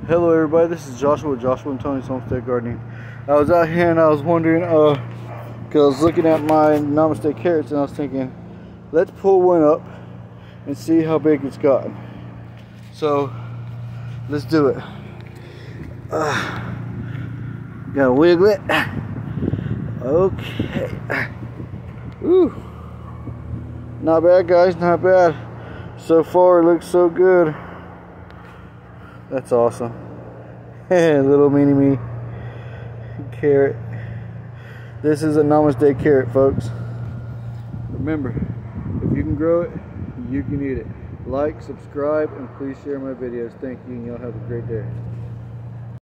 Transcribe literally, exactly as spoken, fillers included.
Hello everybody, this is Joshua with Joshua and Tony's Homestead Gardening. I was out here and I was wondering, uh, cause I was looking at my Namaste carrots and I was thinking, let's pull one up and see how big it's gotten. So, let's do it. Uh, gotta wiggle it. Okay. Ooh. Not bad guys, not bad. So far it looks so good. That's awesome. Little mini me carrot. This is a Namaste carrot, folks. Remember, if you can grow it, you can eat it. Like, subscribe, and please share my videos. Thank you, and y'all have a great day.